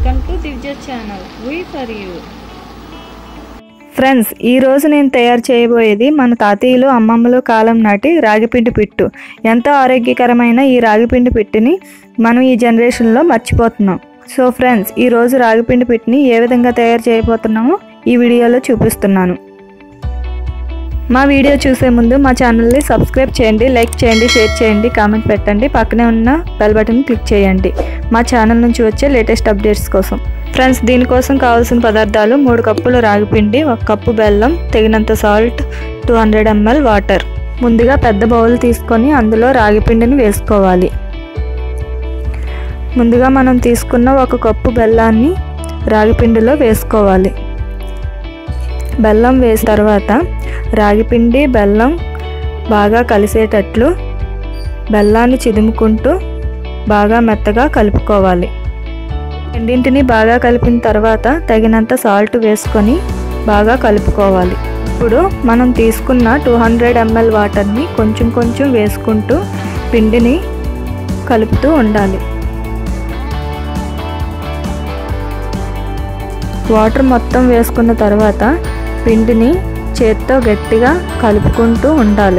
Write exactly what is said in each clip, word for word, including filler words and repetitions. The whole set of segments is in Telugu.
Welcome to Divya channel V for you. Friends, ఈరోజు నేను తయారు చేయబోయేది మన తాతయ్యలు అమ్మమ్మలు కాలం నాటి రాగిపిండి పిట్టు. ఎంతో ఆరోగ్యకరమైన ఈ రాగిపిండి పిట్టుని మనం ఈ జనరేషన్లో మర్చిపోతున్నాం. సో ఫ్రెండ్స్, ఈరోజు రాగిపిండి పిట్టుని ఏ విధంగా తయారు చేయబోతున్నామో ఈ వీడియోలో చూపిస్తున్నాను. మా వీడియో చూసే ముందు మా ఛానల్ని సబ్స్క్రైబ్ చేయండి, లైక్ చేయండి, షేర్ చేయండి, కామెంట్ పెట్టండి, పక్కనే ఉన్న బెల్ బటన్ క్లిక్ చేయండి మా ఛానల్ నుంచి వచ్చే లేటెస్ట్ అప్డేట్స్ కోసం. ఫ్రెండ్స్, దీనికోసం కావాల్సిన పదార్థాలు మూడు కప్పులు రాగిపిండి, ఒక కప్పు బెల్లం, తగినంత salt, two hundred ML water. ముందుగా పెద్ద బౌల్ తీసుకొని అందులో రాగిపిండిని వేసుకోవాలి. ముందుగా మనం తీసుకున్న ఒక కప్పు బెల్లాన్ని రాగిపిండిలో వేసుకోవాలి. బెల్లం వేసిన తర్వాత రాగిపిండి బెల్లం బాగా కలిసేటట్లు బెల్లాన్ని చిదుముకుంటూ బాగా మెత్తగా కలుపుకోవాలి. రెండింటిని బాగా కలిపిన తర్వాత తగినంత సాల్ట్ వేసుకొని బాగా కలుపుకోవాలి. ఇప్పుడు మనం తీసుకున్న టూ హండ్రెడ్ ఎంఎల్ వాటర్ని కొంచెం కొంచెం వేసుకుంటూ పిండిని కలుపుతూ ఉండాలి. వాటర్ మొత్తం వేసుకున్న తర్వాత పిండిని చేత్తో గట్టిగా కలుపుకుంటూ ఉండాలి.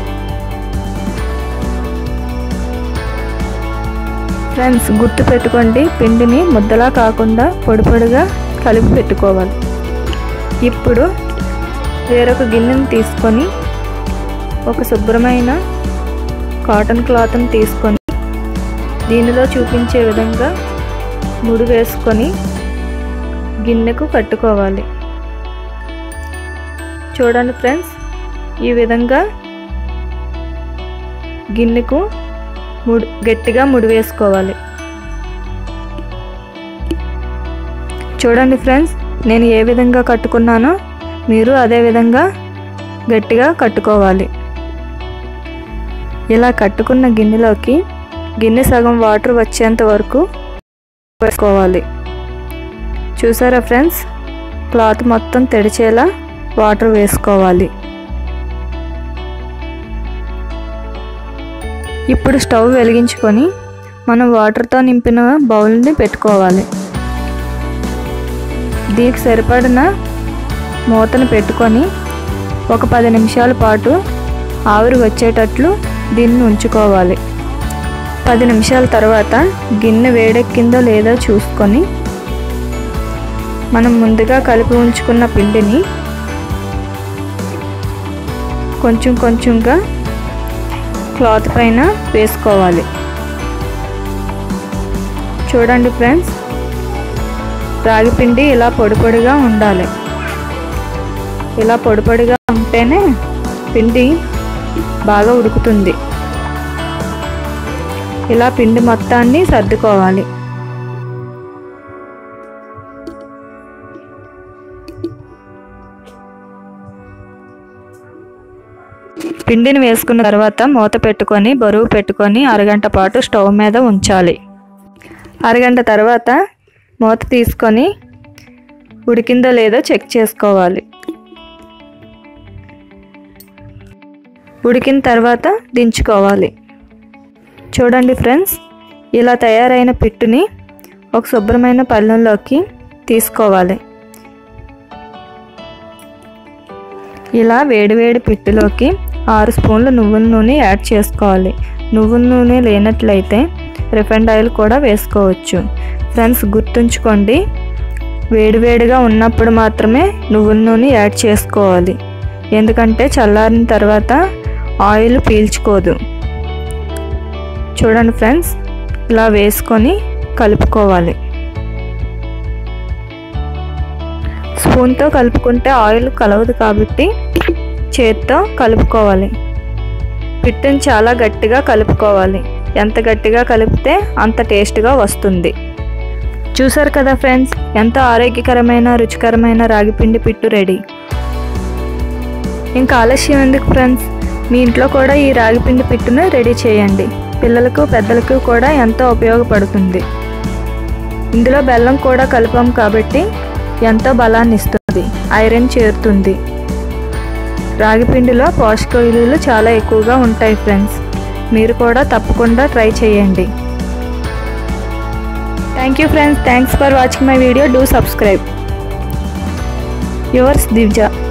ఫ్రెండ్స్, గుర్తు పెట్టుకోండి, పిండిని ముద్దలా కాకుండా పొడి పొడిగా కలిపి పెట్టుకోవాలి. ఇప్పుడు వేరొక గిన్నెను తీసుకొని ఒక శుభ్రమైన కాటన్ క్లాత్ని తీసుకొని దీనిలో చూపించే విధంగా ముడి వేసుకొని గిన్నెకు కట్టుకోవాలి. చూడండి ఫ్రెండ్స్, ఈ విధంగా గిన్నెకు ముడి గట్టిగా ముడి వేసుకోవాలి. చూడండి ఫ్రెండ్స్, నేను ఏ విధంగా కట్టుకున్నానో మీరు అదే విధంగా గట్టిగా కట్టుకోవాలి. ఇలా కట్టుకున్న గిన్నెలోకి గిన్నె సగం వాటర్ వచ్చేంత వరకు వేసుకోవాలి. చూసారా ఫ్రెండ్స్, క్లాత్ మొత్తం తడిచేలా వాటర్ వేసుకోవాలి. ఇప్పుడు స్టవ్ వెలిగించుకొని మనం వాటర్తో నింపిన బౌల్ని పెట్టుకోవాలి. దీనికి సరిపడిన మూతను పెట్టుకొని ఒక పది నిమిషాల పాటు ఆవిరి వచ్చేటట్లు దీన్ని ఉంచుకోవాలి. పది నిమిషాల తర్వాత గిన్నె వేడెక్కిందో లేదో చూసుకొని మనం ముందుగా కలిపి ఉంచుకున్న పిండిని కొంచెం కొంచెంగా క్లాత్ పైన వేసుకోవాలి. చూడండి ఫ్రెండ్స్, రాగిపిండి ఇలా పొడి పొడిగా ఉండాలి. ఇలా పొడి పొడిగా ఉంటేనే పిండి బాగా ఉడుకుతుంది. ఇలా పిండి మొత్తాన్ని సర్దుకోవాలి. పిండిని వేసుకున్న తర్వాత మూత పెట్టుకొని బరువు పెట్టుకొని అరగంట పాటు స్టవ్ మీద ఉంచాలి. అరగంట తర్వాత మూత తీసుకొని ఉడికిందో లేదో చెక్ చేసుకోవాలి. ఉడికిన తర్వాత దించుకోవాలి. చూడండి ఫ్రెండ్స్, ఇలా తయారైన పిట్టుని ఒక శుభ్రమైన పళ్ళెంలోకి తీసుకోవాలి. ఇలా వేడివేడి పిట్టులోకి ఆరు స్పూన్లు నువ్వుల నూనె యాడ్ చేసుకోవాలి. నువ్వుల నూనె లేనట్లయితే రిఫైండ్ ఆయిల్ కూడా వేసుకోవచ్చు. ఫ్రెండ్స్, గుర్తుంచుకోండి, వేడివేడిగా ఉన్నప్పుడు మాత్రమే నువ్వుల నూనె యాడ్ చేసుకోవాలి. ఎందుకంటే చల్లారిన తర్వాత ఆయిల్ పీల్చుకోదు. చూడండి ఫ్రెండ్స్, ఇలా వేసుకొని కలుపుకోవాలి. స్పూన్తో కలుపుకుంటే ఆయిల్ కలవదు కాబట్టి చేత్తో కలుపుకోవాలి. పిట్టుని చాలా గట్టిగా కలుపుకోవాలి. ఎంత గట్టిగా కలిపితే అంత టేస్ట్గా వస్తుంది. చూసారు కదా ఫ్రెండ్స్, ఎంతో ఆరోగ్యకరమైన రుచికరమైన రాగిపిండి పిట్టు రెడీ. ఇంకా ఆలస్యం ఎందుకు ఫ్రెండ్స్, మీ ఇంట్లో కూడా ఈ రాగిపిండి పిట్టును రెడీ చేయండి. పిల్లలకు పెద్దలకు కూడా ఎంతో ఉపయోగపడుతుంది. ఇందులో బెల్లం కూడా కలిపాం కాబట్టి ఎంతో బలాన్ని ఇస్తుంది, ఐరన్ చేరుతుంది. రాగిపిండిలో పోషక విలువలు చాలా ఎక్కువగా ఉంటాయి ఫ్రెండ్స్. మీరు కూడా తప్పకుండా ట్రై చేయండి. Thank you friends, thanks for watching my video. Do subscribe. Yours దివ్జ.